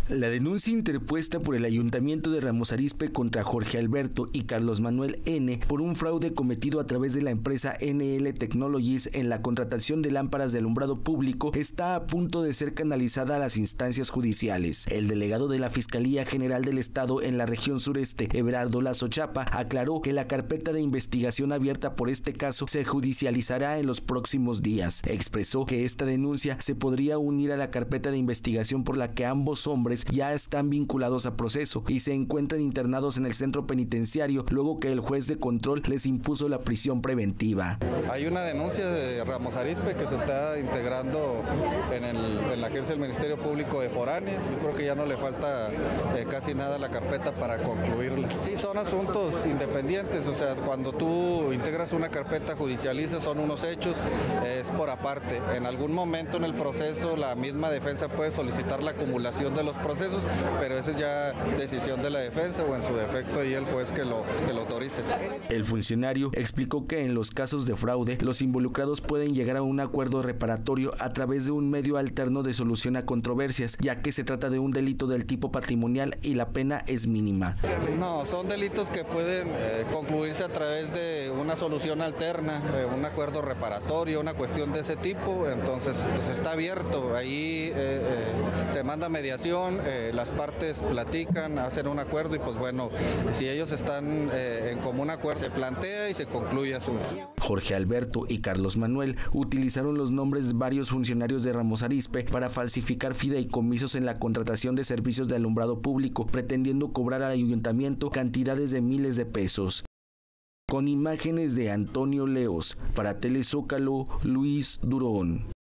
La denuncia interpuesta por el Ayuntamiento de Ramos Arizpe contra Jorge Alberto y Carlos Manuel N. por un fraude cometido a través de la empresa NL Technologies en la contratación de lámparas de alumbrado público está a punto de ser canalizada a las instancias judiciales. El delegado de la Fiscalía General del Estado en la región sureste, Everardo Lazo Chapa, aclaró que la carpeta de investigación abierta por este caso se judicializará en los próximos días. Expresó que esta denuncia se podría unir a la carpeta de investigación por la que ambos hombres ya están vinculados a proceso y se encuentran internados en el centro penitenciario luego que el juez de control les impuso la prisión preventiva. Hay una denuncia de Ramos Arizpe que se está integrando en la agencia del Ministerio Público de Foráneas. Yo creo que ya no le falta casi nada a la carpeta para concluirla. Sí, son asuntos independientes, o sea, cuando tú integras una carpeta, judicializas, son unos hechos, es por aparte. En algún momento en el proceso la misma defensa puede solicitar la acumulación de los procesos, pero esa es ya decisión de la defensa o en su defecto y el juez que lo autorice. El funcionario explicó que en los casos de fraude, los involucrados pueden llegar a un acuerdo reparatorio a través de un medio alterno de solución a controversias, ya que se trata de un delito del tipo patrimonial y la pena es mínima. No, son delitos que pueden concluirse a través de una solución alterna, un acuerdo reparatorio, una cuestión de ese tipo, entonces pues está abierto, ahí se manda mediación, las partes platican, hacen un acuerdo y pues bueno, si ellos están en común acuerdo, se plantea y se concluye a su vez. Jorge Alberto y Carlos Manuel utilizaron los nombres de varios funcionarios de Ramos Arizpe para falsificar fideicomisos en la contratación de servicios de alumbrado público, pretendiendo cobrar al ayuntamiento cantidades de miles de pesos. Con imágenes de Antonio Leos, para Telezócalo, Luis Durón.